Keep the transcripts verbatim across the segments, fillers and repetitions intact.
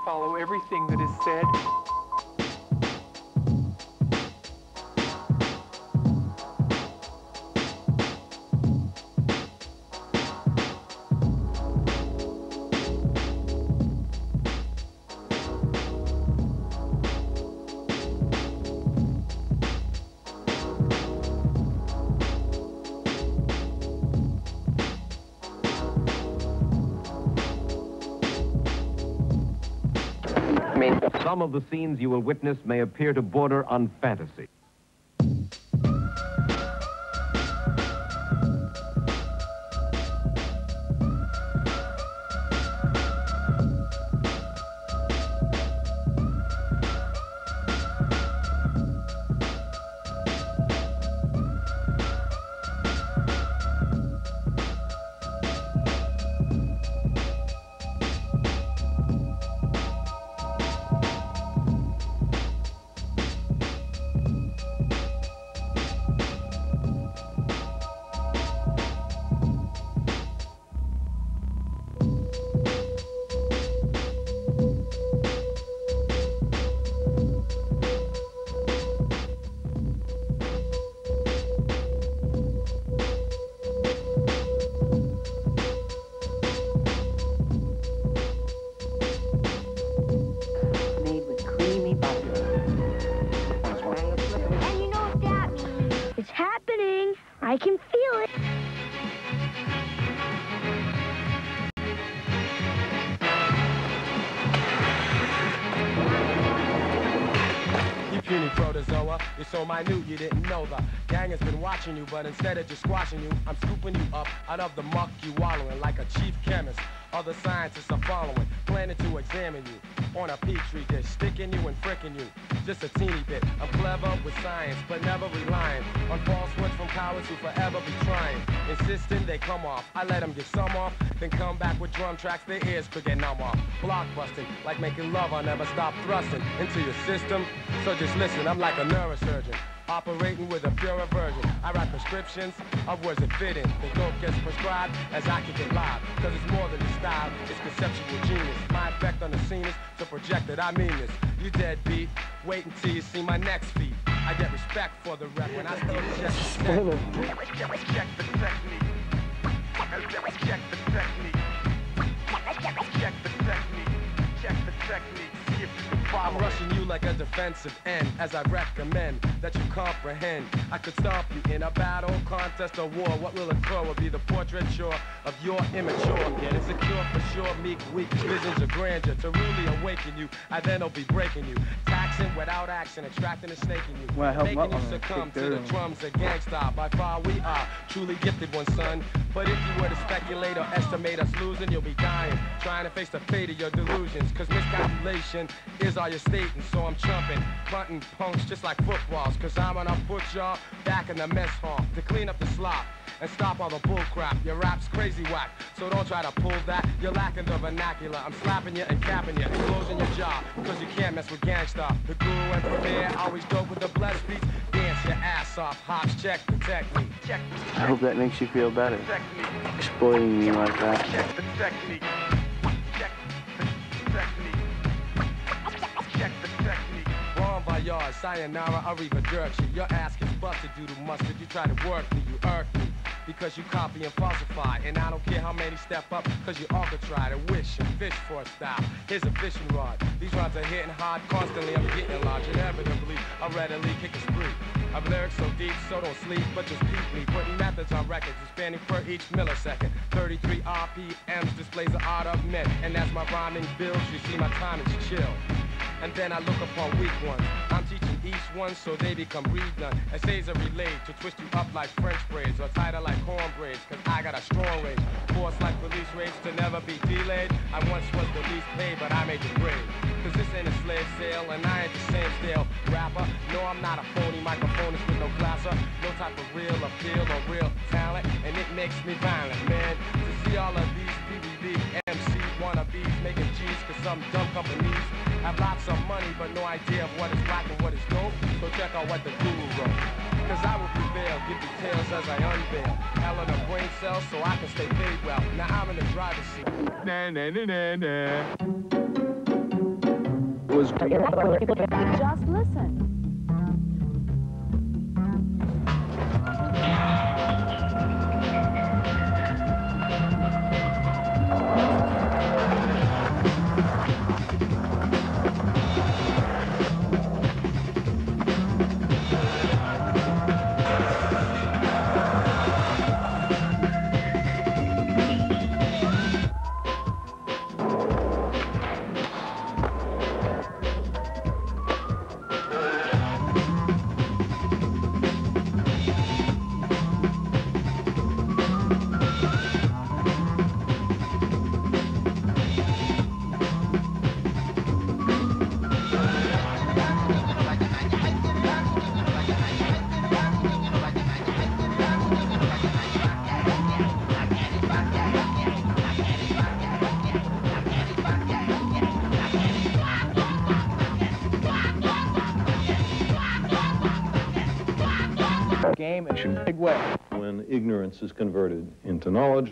follow everything that is said. Some of the scenes you will witness may appear to border on fantasy. I can feel it. You puny protozoa, you're so minute you didn't know the gang has been watching you, but instead of just squashing you, I'm scooping you up out of the muck you wallowing like a chief chemist. Other scientists are following, planning to examine you on a petri dish, sticking you and fricking you just a teeny bit. I'm clever with science, but never relying on falsehoods from cowards who forever be trying, insisting they come off. I let them get some off, then come back with drum tracks their ears could get numb off. Blockbusting, like making love, I'll never stop thrusting into your system. So just listen, I'm like a neurosurgeon, operating with a pure aversion. I write prescriptions of words that fit in. The dope gets prescribed as I kick it live, cause it's more than a style, it's conceptual genius. My effect on the scene is to project that I mean this. You deadbeat, wait until you see my next feat. I get respect for the rep when I still check the technique. Check the technique. Check the technique. Check the technique. Check the technique. See if you can follow. I'm rushing you like a defensive end, as I recommend that you comprehend. I could stop you in a battle, contest, or war. What will occur will be the portraiture of your immature and insecure for sure, meek, weak visions of grandeur. To really awaken you, I then will be breaking you, taxing without action, extracting and snaking you, well, making you succumb to the drums of gangsta. By far we are truly gifted one, son. But if you were to speculate or estimate us losing, you'll be dying, trying to face the fate of your delusions. Cause miscalculation is all you're stating. So I'm chumping, punting punks just like footballs. Cause I'm gonna put y'all back in the mess hall to clean up the slop and stop all the bull crap. Your rap's crazy whack, so don't try to pull that. You're lacking the vernacular. I'm slapping you and capping you, closing your jaw, cause you can't mess with gangsta. The guru and premier, always dope with the blessed beats. Dance your ass off, hops, check the technique. Check the technique. I hope that makes you feel better. Exploiting me like that. Check the technique. Check the technique. Check the technique. Bon voyage, sayonara, arrivederci. Your ass gets busted due to mustard. You try to work me, you irk me, because you copy and falsify. And I don't care how many step up, cause you all could try to wish and fish for a style. Here's a fishing rod. These rods are hitting hard constantly. I'm getting large. Inevitably, I readily kick a spree. I've lyrics so deep, so don't sleep, but just peep me. Putting methods on records, expanding per each millisecond. thirty-three R P Ms displays the art of men. And as my rhyming builds, you see my time is chill. And then I look upon weak ones. I'm teaching each one so they become redone. Essays are relayed to twist you up like French braids or tighter like corn braids, cause I got a strong range. Force like police raids to never be delayed. I once was the least paid, but I made the grade. Cause this ain't a slave sale and I ain't the same stale rapper. No, I'm not a phony microphonist with no classer. No type of real appeal or real talent. And it makes me violent, man, to see all of these P V D M C wannabes making cheese, cause some dumb companies have lots of money, but no idea of what is black and what is dope. So check out what the guru wrote. Cause I will prevail, give details as I unveil. Hell in a brain cells so I can stay paid well. Now I'm in the driver's seat. Na na na na na. was... Just listen. Game in a big way. When ignorance is converted into knowledge.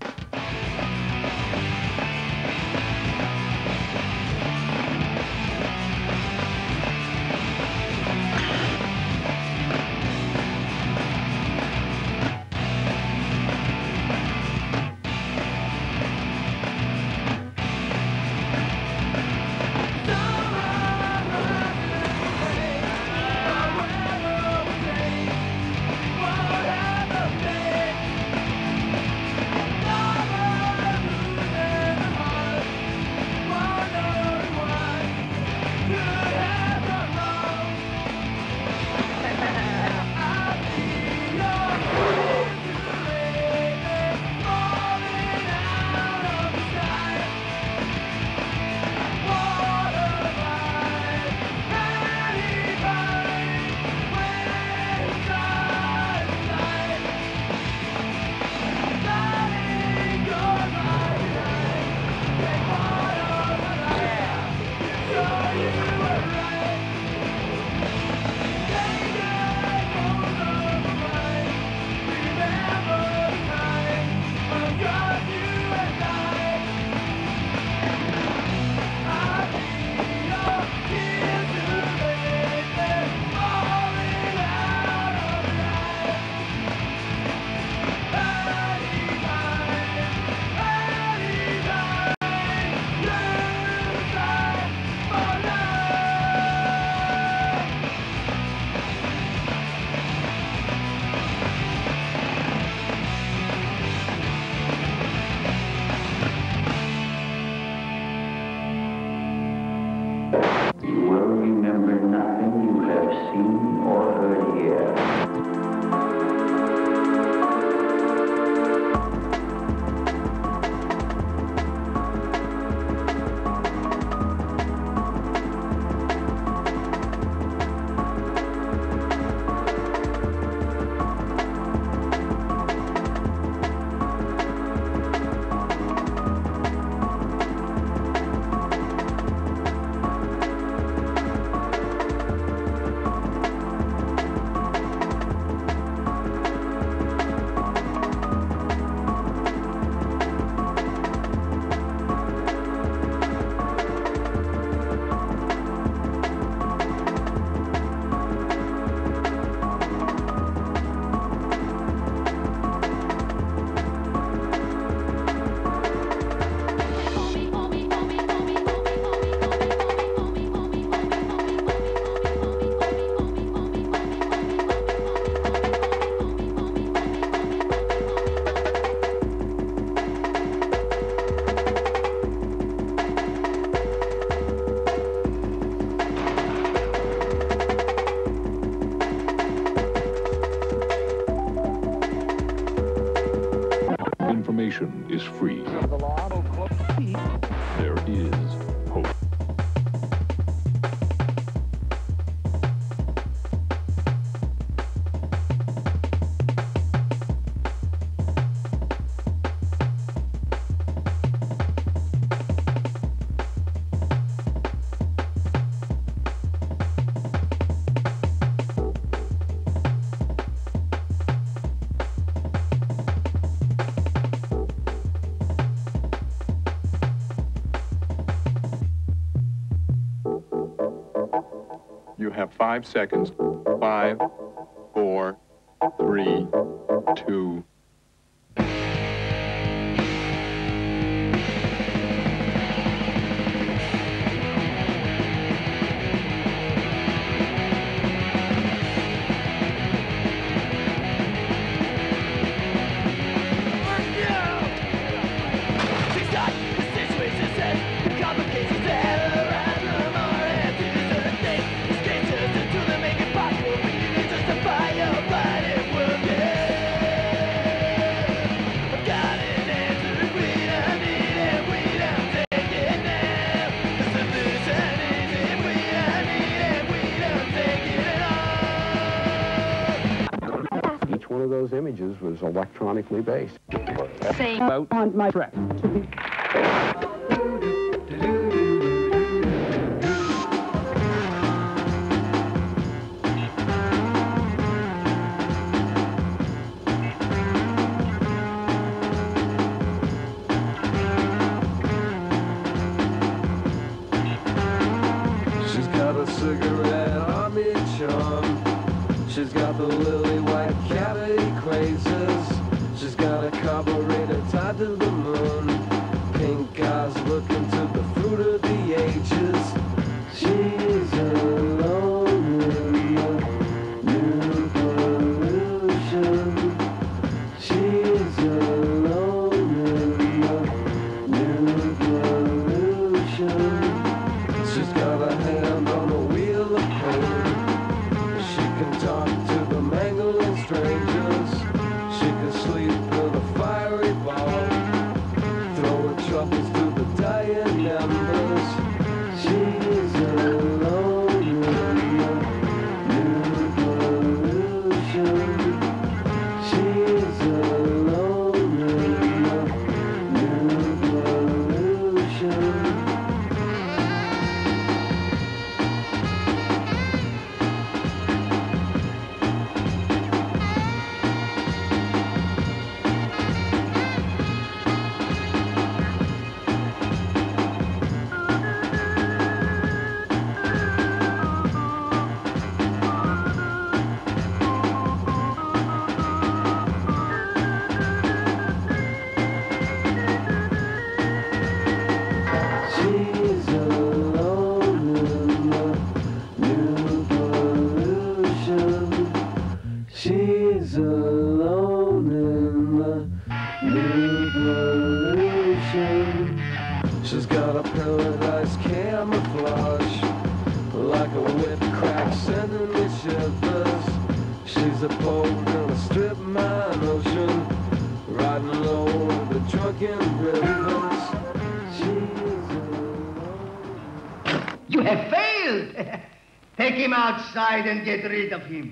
Information is free. There is hope. have five seconds. Five, four, three, two. One of those images was electronically based. Saying about on my track. She's got a cigarette on me charm. She's got the lily white cavity crazes. She's got a carburetor tied to the moon. Pink eyes looking to the fruit of the ages. She's alone in the new pollution. She's alone in the new pollution. She's got a hand on the wheel of pain. She can talk to the mangling strangers. She can sleep with a fiery ball, throwing troubles to the dying embers. She's alone in the new pollution. She's alone in the new pollution. She's alone in the new pollution. She's alone in the new pollution. She's got a paradise camouflage, like a whip crack sending me shivers. She's a boat in a strip mine ocean, riding low over the drunken rivers. You have failed! Take him outside and get rid of him.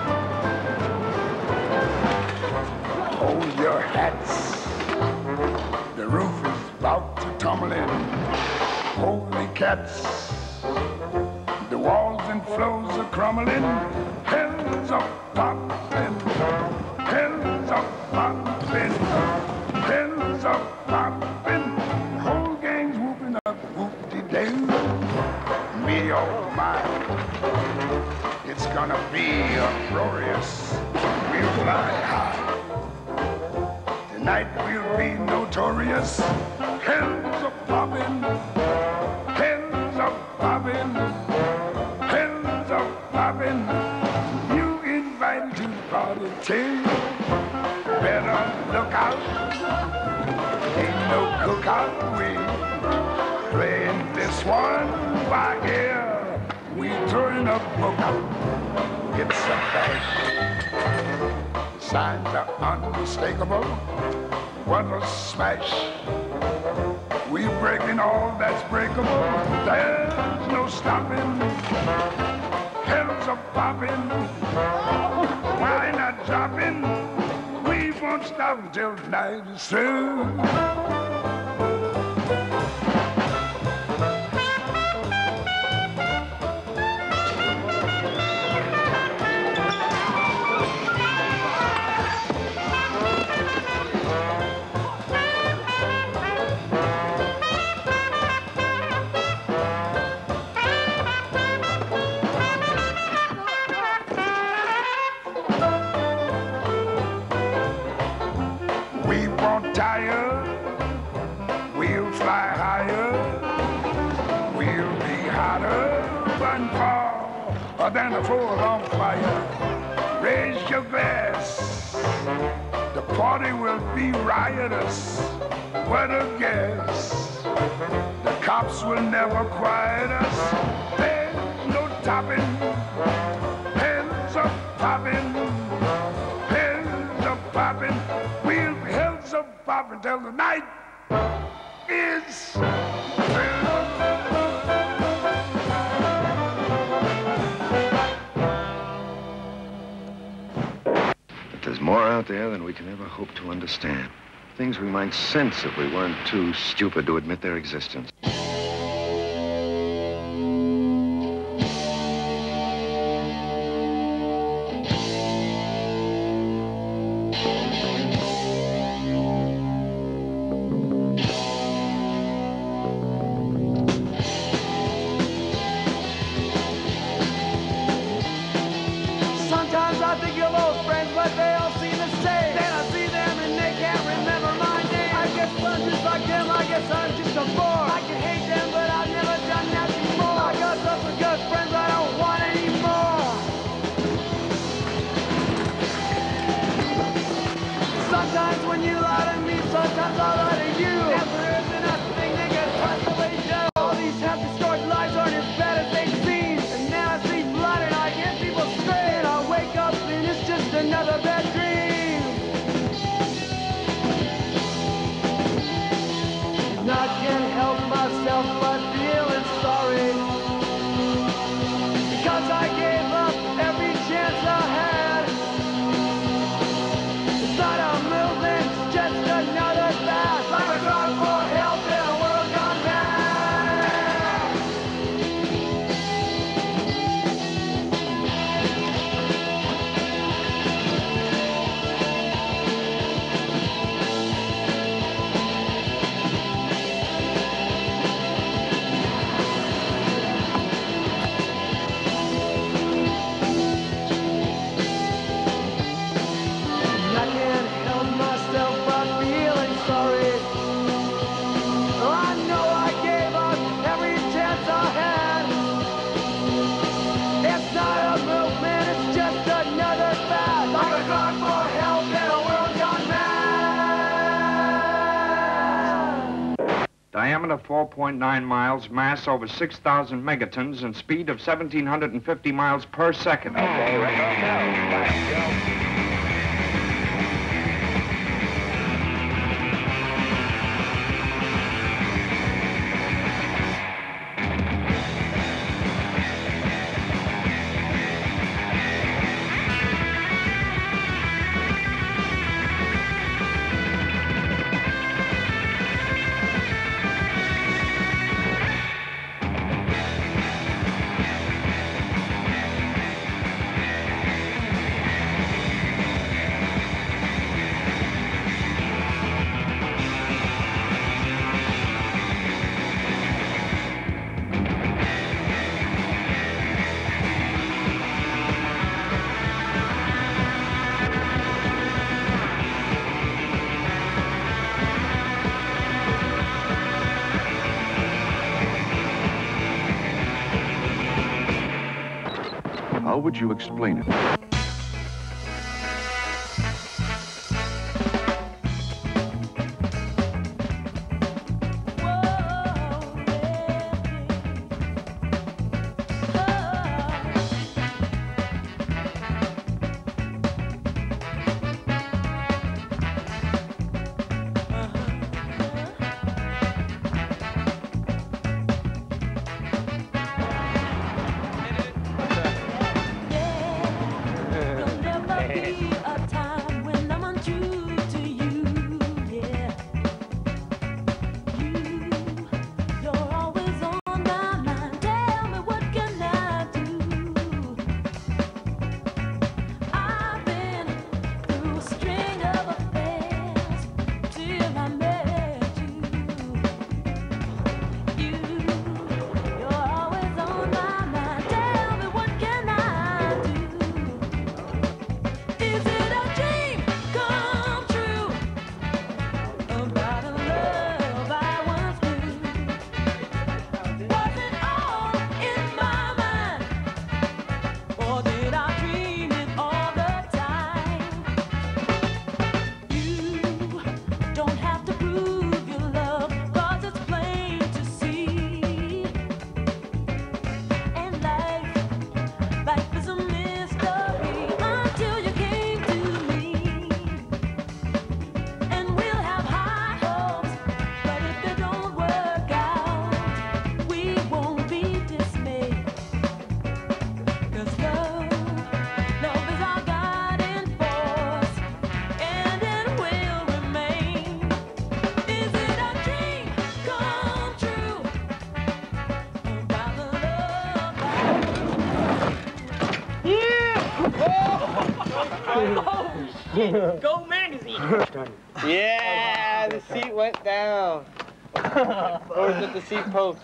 Hold your hats. The roof is about to tumble in. Holy cats. The walls and floors are crumbling. Hell's a poppin'. Hell's a poppin'. Hell's a poppin'. The whole gang's whooping up, whoop-de-doo. Me, oh my, it's gonna be uproarious. We'll fly high. Tonight we'll be notorious. Hell's a poppin'. Hell's a poppin'. Hell's a poppin'. You invited to the party too. Better look out. Ain't no cookout. We playing this one by ear. We throwing a book out. It's a fact. Signs are unmistakable. What a smash. We breaking all that's breakable. There's no stopping. Hell's a popping. Why not dropping? We won't stop until the night is through. We'll fly higher, we'll be hotter and far than a forest on fire. Raise your glass, the party will be riotous. What a guess, the cops will never quiet us. There's no topping, heads are popping, heads are popping, we'll heads are popping till the night is through. But there's more out there than we can ever hope to understand. Things we might sense if we weren't too stupid to admit their existence. Sometimes I think you're old friends, but they all seem the same. Then I see them and they can't remember my name. I guess I'm just like them, I guess I'm just a bore. I can hate them, but I've never done that before. I got lots of good friends I don't want anymore. Sometimes when you lie to me, sometimes I lie to you. And there isn't a thing they can possibly do. All these half-destroyed lives aren't as bad as they seem. And now I see blood and I hear people scream. I wake up and it's just another bad dream. And I can't help myself but feeling sorry, because I gave up every chance I had. It's not a movement, it's just another fad. Like a cry for help in a world gone mad. I can't help myself but feeling sorry. I know I gave up every chance I had. It's not a movement, it's just another fad. Like a cry for help in a world gone mad. Diameter four point nine miles, mass over six thousand megatons, and speed of one thousand seven hundred fifty miles per second. Okay, we're going now. Let's go. How would you explain it? shit. Go magazine. Yeah, the seat went down. Or is it the seat post?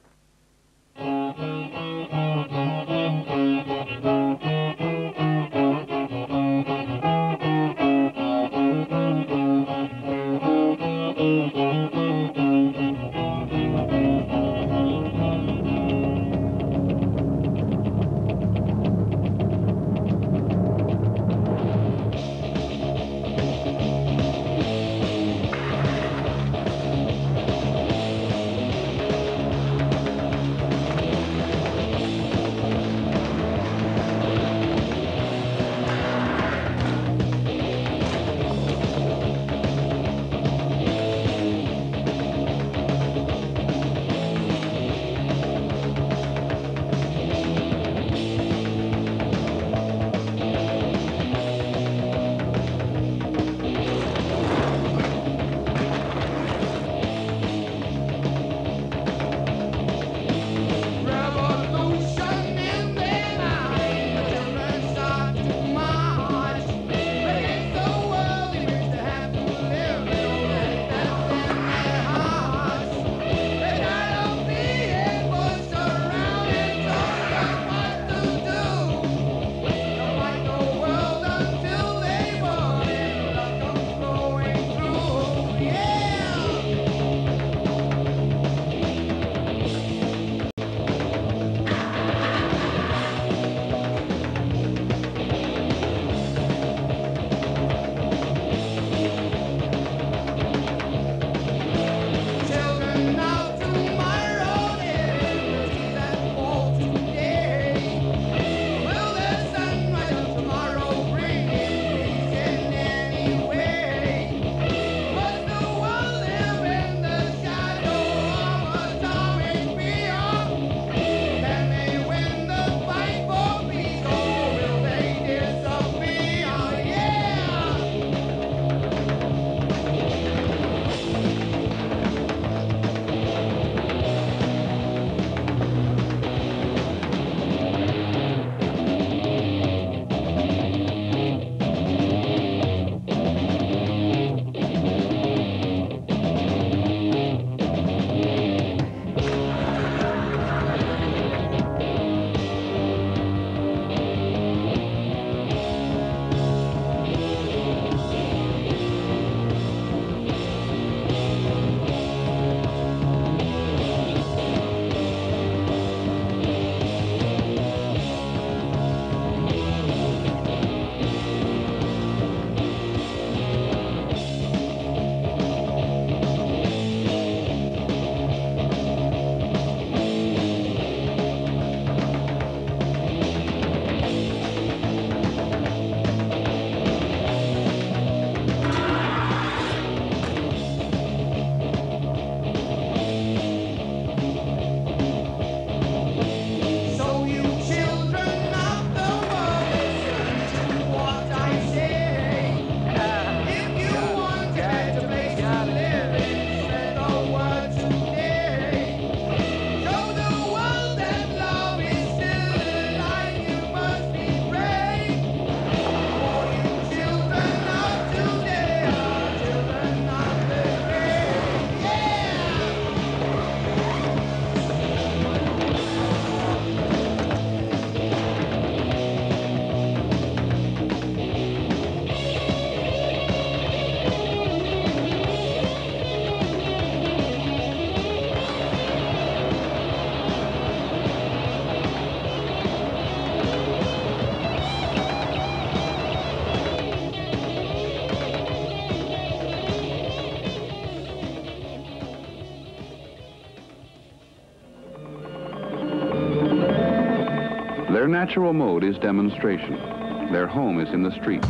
Their natural mode is demonstration. Their home is in the streets.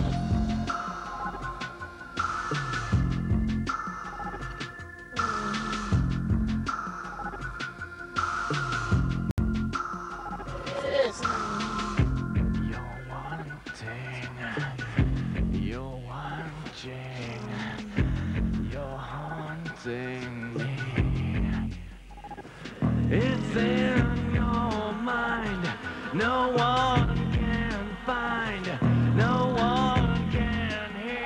It's in your mind. No one can find, no one can hear.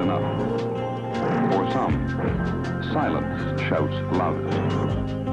enough. For some, silence shouts loudest.